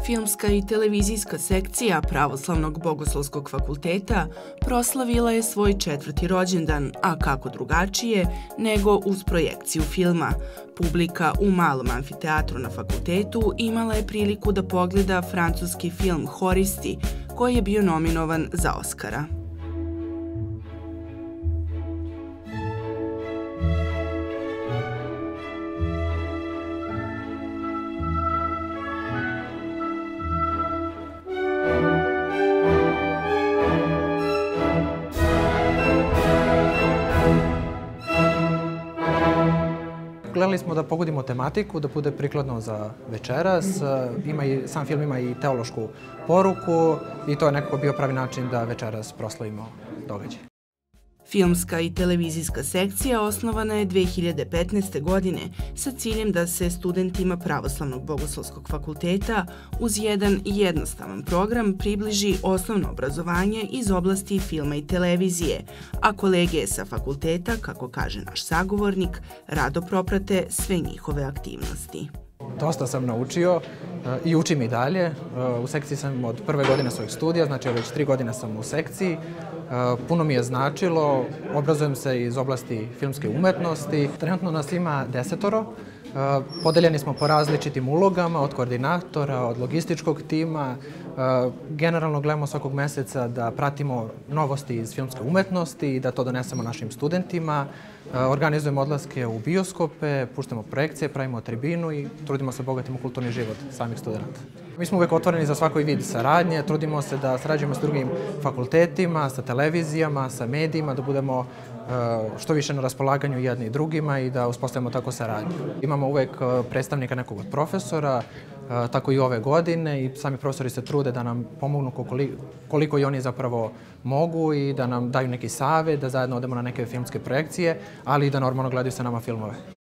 Filmska i televizijska sekcija Pravoslavnog bogoslovskog fakulteta proslavila je svoj 4. rođendan, a kako drugačije nego uz projekciju filma. Publika u malom amfiteatru na fakultetu imala je priliku da pogleda francuski film Horisti, koji je bio nominovan za Oskara. Gledali smo da pogodimo tematiku, da bude prikladno za večeras. Sam film ima i teološku poruku i to je nekako bio pravi način da večeras proslavimo događaj. Filmska i televizijska sekcija osnovana je 2015. godine sa ciljem da se studentima Pravoslavnog bogoslovskog fakulteta uz jedan jednostavan program približi osnovno obrazovanje iz oblasti filma i televizije, a kolege sa fakulteta, kako kaže naš sagovornik, rado proprate sve njihove aktivnosti. Dosta sam naučio i učim i dalje. U sekciji sam od prve godine svojih studija, znači već 3 godine sam u sekciji. Puno mi je značilo, obrazujem se iz oblasti filmske umetnosti. Trenutno nas ima 10. Podeljeni smo po različitim ulogama, od koordinatora, od logističkog tima. Generalno gledamo svakog meseca da pratimo novosti iz filmske umetnosti i da to donesemo našim studentima. Organizujemo odlaske u bioskope, puštamo projekcije, pravimo tribinu i trudimo se obogatimo kulturni život samih studenta. Mi smo uvek otvoreni za svaki vid saradnje, trudimo se da sarađujemo s drugim fakultetima, sa televizijama, sa medijima, da budemo što više na raspolaganju jedni i drugima i da uspostavimo tako saradnju. Imamo uvek predstavnika nekog od profesora, tako i ove godine i sami profesori se trude da nam pomognu koliko i oni zapravo mogu i da nam daju neki savet, da zajedno odemo na neke filmske projekcije, ali i da normalno gledaju sa nama filmove.